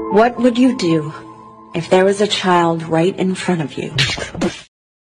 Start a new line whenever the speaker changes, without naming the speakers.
What would you do if there was a child right in front of you